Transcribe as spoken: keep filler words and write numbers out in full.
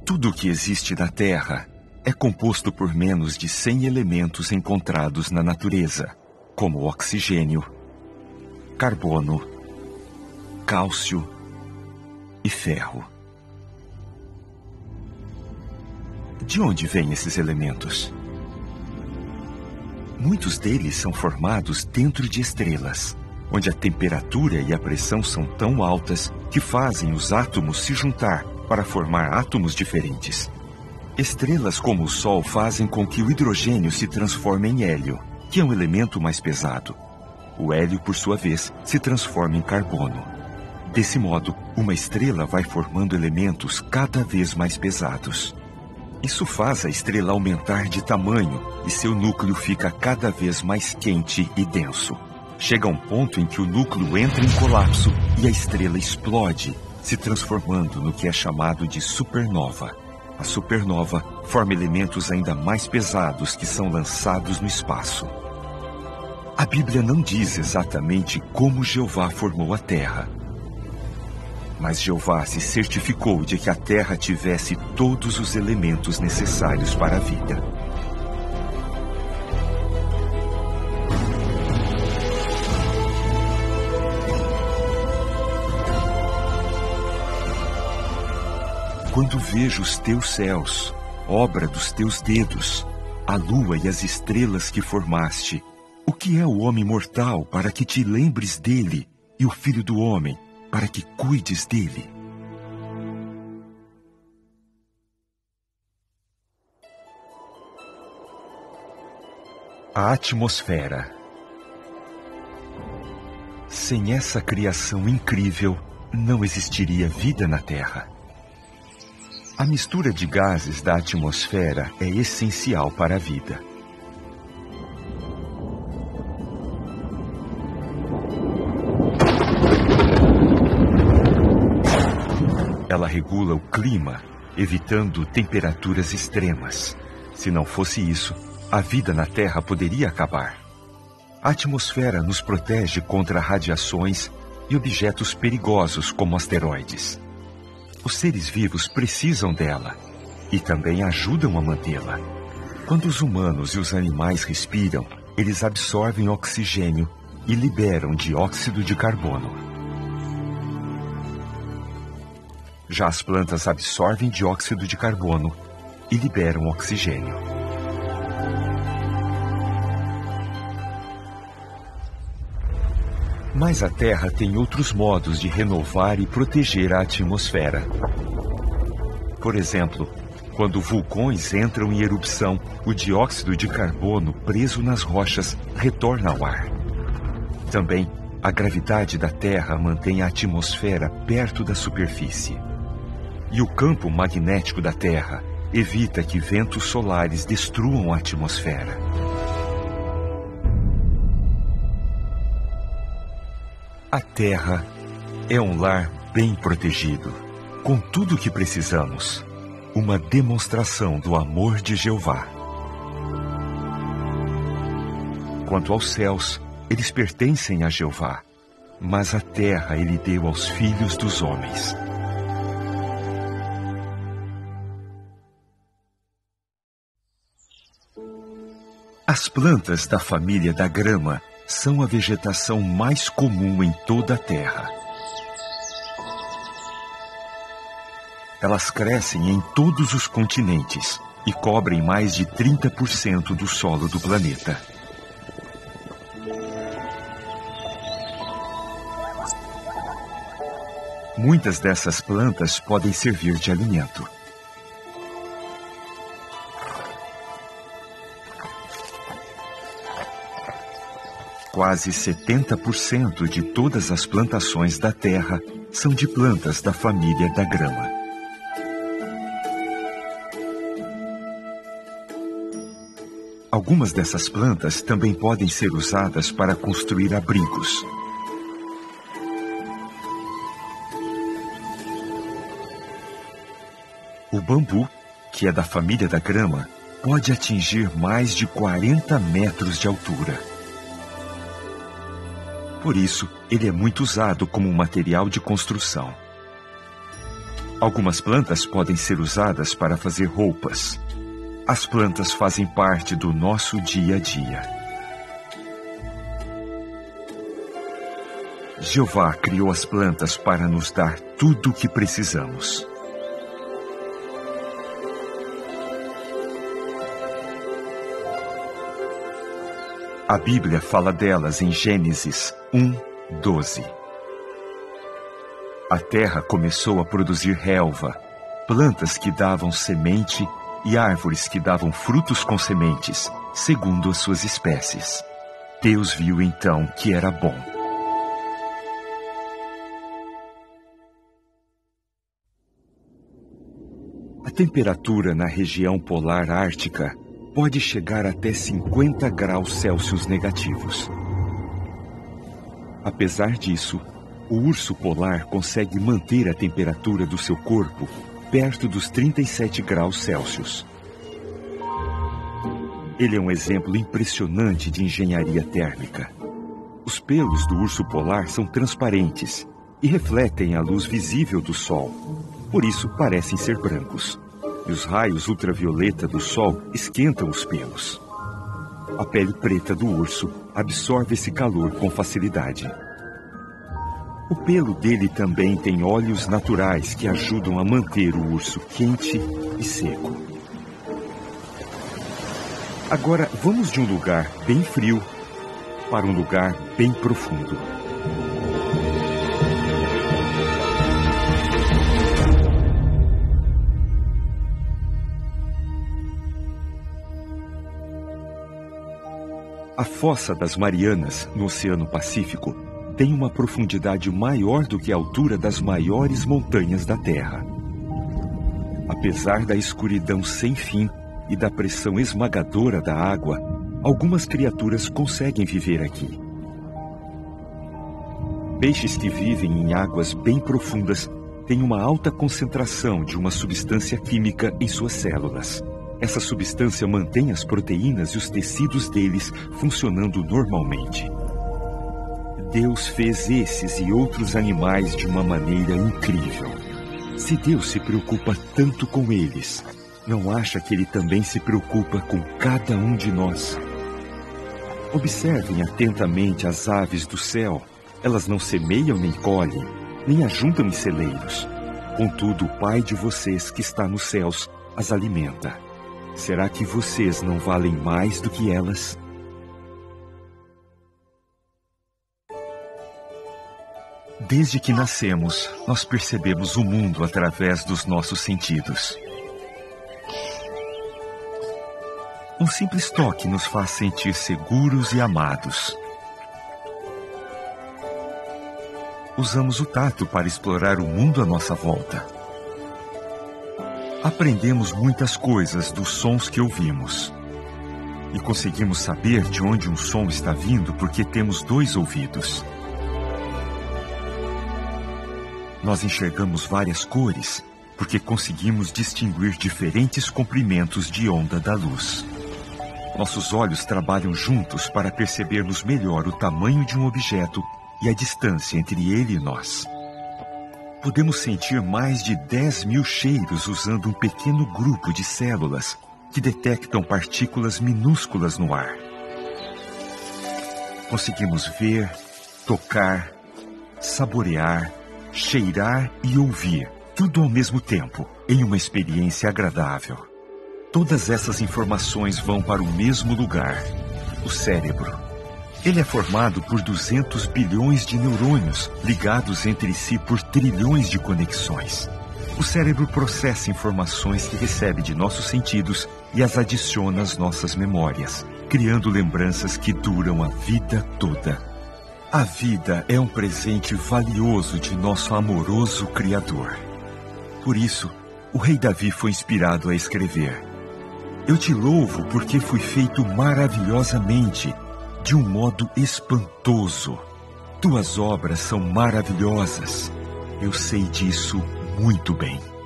Tudo o que existe na Terra é composto por menos de cem elementos encontrados na natureza, como oxigênio, carbono, cálcio e ferro. De onde vêm esses elementos? Muitos deles são formados dentro de estrelas, onde a temperatura e a pressão são tão altas que fazem os átomos se juntar para formar átomos diferentes. Estrelas como o Sol fazem com que o hidrogênio se transforme em hélio, que é um elemento mais pesado. O hélio, por sua vez, se transforma em carbono. Desse modo, uma estrela vai formando elementos cada vez mais pesados. Isso faz a estrela aumentar de tamanho e seu núcleo fica cada vez mais quente e denso. Chega a um ponto em que o núcleo entra em colapso e a estrela explode, se transformando no que é chamado de supernova. A supernova forma elementos ainda mais pesados que são lançados no espaço. A Bíblia não diz exatamente como Jeová formou a Terra. Mas Jeová se certificou de que a Terra tivesse todos os elementos necessários para a vida. Quando vejo os teus céus, obra dos teus dedos, a lua e as estrelas que formaste, o que é o homem mortal para que te lembres dele, e o filho do homem para que cuides dele? A atmosfera. Sem essa criação incrível, não existiria vida na Terra. A mistura de gases da atmosfera é essencial para a vida. Ela regula o clima, evitando temperaturas extremas. Se não fosse isso, a vida na Terra poderia acabar. A atmosfera nos protege contra radiações e objetos perigosos como asteroides. Os seres vivos precisam dela e também ajudam a mantê-la. Quando os humanos e os animais respiram, eles absorvem oxigênio e liberam dióxido de carbono. Já as plantas absorvem dióxido de carbono e liberam oxigênio. Mas a Terra tem outros modos de renovar e proteger a atmosfera. Por exemplo, quando vulcões entram em erupção, o dióxido de carbono preso nas rochas retorna ao ar. Também, a gravidade da Terra mantém a atmosfera perto da superfície. E o campo magnético da Terra evita que ventos solares destruam a atmosfera. A Terra é um lar bem protegido, com tudo o que precisamos. Uma demonstração do amor de Jeová. Quanto aos céus, eles pertencem a Jeová, mas a terra ele deu aos filhos dos homens. As plantas da família da grama são a vegetação mais comum em toda a Terra. Elas crescem em todos os continentes e cobrem mais de trinta por cento do solo do planeta. Muitas dessas plantas podem servir de alimento. Quase setenta por cento de todas as plantações da Terra são de plantas da família da grama. Algumas dessas plantas também podem ser usadas para construir abrigos. O bambu, que é da família da grama, pode atingir mais de quarenta metros de altura. Por isso, ele é muito usado como material de construção. Algumas plantas podem ser usadas para fazer roupas. As plantas fazem parte do nosso dia a dia. Jeová criou as plantas para nos dar tudo o que precisamos. A Bíblia fala delas em Gênesis um, doze. A terra começou a produzir relva, plantas que davam semente e árvores que davam frutos com sementes, segundo as suas espécies. Deus viu então que era bom. A temperatura na região polar ártica pode chegar até cinquenta graus Celsius negativos. Apesar disso, o urso polar consegue manter a temperatura do seu corpo perto dos trinta e sete graus Celsius. Ele é um exemplo impressionante de engenharia térmica. Os pelos do urso polar são transparentes e refletem a luz visível do sol, por isso parecem ser brancos. E os raios ultravioleta do sol esquentam os pelos. A pele preta do urso absorve esse calor com facilidade. O pelo dele também tem óleos naturais que ajudam a manter o urso quente e seco. Agora vamos de um lugar bem frio para um lugar bem profundo. A Fossa das Marianas, no Oceano Pacífico, tem uma profundidade maior do que a altura das maiores montanhas da Terra. Apesar da escuridão sem fim e da pressão esmagadora da água, algumas criaturas conseguem viver aqui. Peixes que vivem em águas bem profundas têm uma alta concentração de uma substância química em suas células. Essa substância mantém as proteínas e os tecidos deles funcionando normalmente. Deus fez esses e outros animais de uma maneira incrível. Se Deus se preocupa tanto com eles, não acha que Ele também se preocupa com cada um de nós? Observem atentamente as aves do céu. Elas não semeiam nem colhem, nem ajuntam em celeiros. Contudo, o Pai de vocês que está nos céus as alimenta. Será que vocês não valem mais do que elas? Desde que nascemos, nós percebemos o mundo através dos nossos sentidos. Um simples toque nos faz sentir seguros e amados. Usamos o tato para explorar o mundo à nossa volta. Aprendemos muitas coisas dos sons que ouvimos. E conseguimos saber de onde um som está vindo porque temos dois ouvidos. Nós enxergamos várias cores porque conseguimos distinguir diferentes comprimentos de onda da luz. Nossos olhos trabalham juntos para percebermos melhor o tamanho de um objeto e a distância entre ele e nós. Podemos sentir mais de dez mil cheiros usando um pequeno grupo de células que detectam partículas minúsculas no ar. Conseguimos ver, tocar, saborear, cheirar e ouvir, tudo ao mesmo tempo, em uma experiência agradável. Todas essas informações vão para o mesmo lugar, o cérebro. Ele é formado por duzentos bilhões de neurônios, ligados entre si por trilhões de conexões. O cérebro processa informações que recebe de nossos sentidos e as adiciona às nossas memórias, criando lembranças que duram a vida toda. A vida é um presente valioso de nosso amoroso Criador. Por isso, o rei Davi foi inspirado a escrever: Eu te louvo porque fui feito maravilhosamente, de um modo espantoso. Tuas obras são maravilhosas. Eu sei disso muito bem.